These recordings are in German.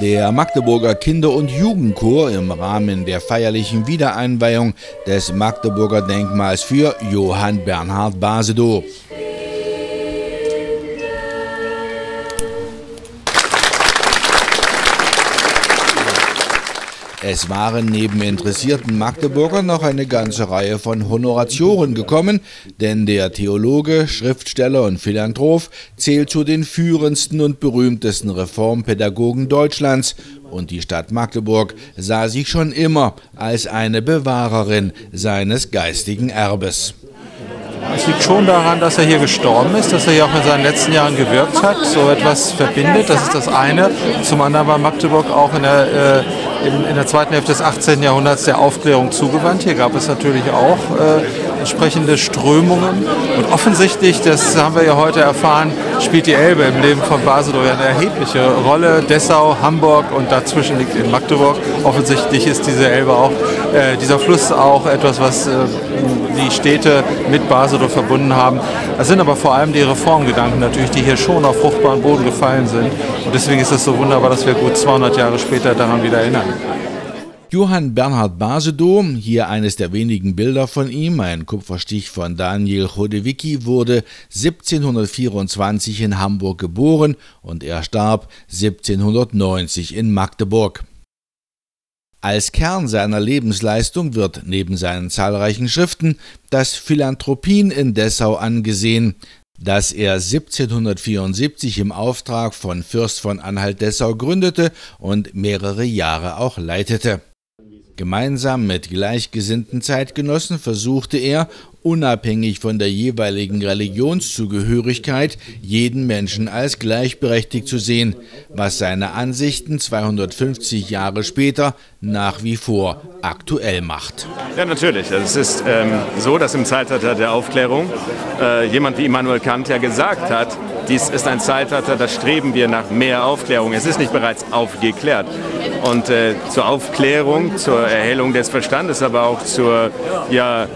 Der Magdeburger Kinder- und Jugendchor im Rahmen der feierlichen Wiedereinweihung des Magdeburger Denkmals für Johann Bernhard Basedow. Es waren neben interessierten Magdeburgern noch eine ganze Reihe von Honoratioren gekommen, denn der Theologe, Schriftsteller und Philanthrop zählt zu den führendsten und berühmtesten Reformpädagogen Deutschlands, und die Stadt Magdeburg sah sich schon immer als eine Bewahrerin seines geistigen Erbes. Es liegt schon daran, dass er hier gestorben ist, dass er hier auch in seinen letzten Jahren gewirkt hat, so etwas verbindet, das ist das eine. Zum anderen war Magdeburg auch in der zweiten Hälfte des 18. Jahrhunderts der Aufklärung zugewandt. Hier gab es natürlich auch entsprechende Strömungen und offensichtlich, das haben wir ja heute erfahren, spielt die Elbe im Leben von Basedow eine erhebliche Rolle. Dessau, Hamburg und dazwischen liegt in Magdeburg. Offensichtlich ist diese Elbe auch, dieser Fluss auch etwas, was die Städte mit Basedow verbunden haben. Das sind aber vor allem die Reformgedanken natürlich, die hier schon auf fruchtbaren Boden gefallen sind. Und deswegen ist es so wunderbar, dass wir gut 200 Jahre später daran wieder erinnern. Johann Bernhard Basedow, hier eines der wenigen Bilder von ihm, ein Kupferstich von Daniel Chodewicki, wurde 1724 in Hamburg geboren und er starb 1790 in Magdeburg. Als Kern seiner Lebensleistung wird neben seinen zahlreichen Schriften das Philanthropien in Dessau angesehen, das er 1774 im Auftrag von Fürst von Anhalt-Dessau gründete und mehrere Jahre auch leitete. Gemeinsam mit gleichgesinnten Zeitgenossen versuchte er, unabhängig von der jeweiligen Religionszugehörigkeit, jeden Menschen als gleichberechtigt zu sehen, was seine Ansichten 250 Jahre später nach wie vor aktuell macht. Ja, natürlich. Es ist so, dass im Zeitalter der Aufklärung jemand wie Immanuel Kant ja gesagt hat, dies ist ein Zeitalter, da streben wir nach mehr Aufklärung. Es ist nicht bereits aufgeklärt. Und zur Aufklärung, zur Erhellung des Verstandes, aber auch zur, ja,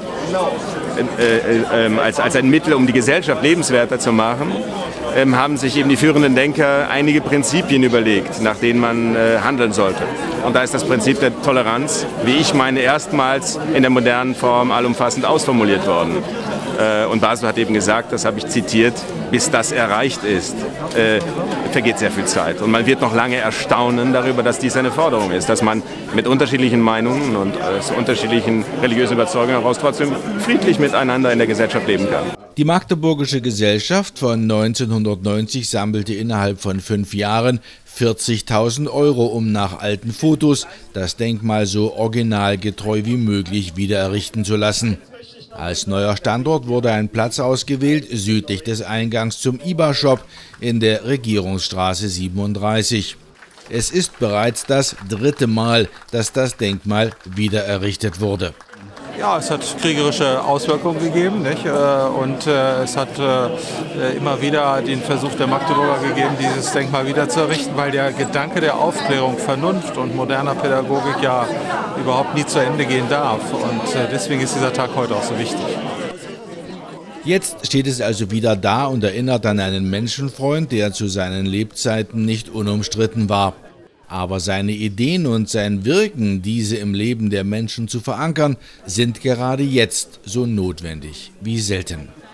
als ein Mittel, um die Gesellschaft lebenswerter zu machen, haben sich eben die führenden Denker einige Prinzipien überlegt, nach denen man handeln sollte. Und da ist das Prinzip der Toleranz, wie ich meine, erstmals in der modernen Form allumfassend ausformuliert worden. Und Basedow hat eben gesagt, das habe ich zitiert, bis das erreicht ist, vergeht sehr viel Zeit. Und man wird noch lange erstaunen darüber, dass dies eine Forderung ist, dass man mit unterschiedlichen Meinungen und aus unterschiedlichen religiösen Überzeugungen heraus trotzdem friedlich miteinander in der Gesellschaft leben kann. Die Magdeburgische Gesellschaft von 1990 sammelte innerhalb von 5 Jahren 40.000 €, um nach alten Fotos das Denkmal so originalgetreu wie möglich wiedererrichten zu lassen. Als neuer Standort wurde ein Platz ausgewählt, südlich des Eingangs zum IBA-Shop in der Regierungsstraße 37. Es ist bereits das 3. Mal, dass das Denkmal wiedererrichtet wurde. Ja, es hat kriegerische Auswirkungen gegeben, nicht? Und es hat immer wieder den Versuch der Magdeburger gegeben, dieses Denkmal wieder zu errichten, weil der Gedanke der Aufklärung, Vernunft und moderner Pädagogik ja überhaupt nie zu Ende gehen darf. Und deswegen ist dieser Tag heute auch so wichtig. Jetzt steht es also wieder da und erinnert an einen Menschenfreund, der zu seinen Lebzeiten nicht unumstritten war. Aber seine Ideen und sein Wirken, diese im Leben der Menschen zu verankern, sind gerade jetzt so notwendig wie selten.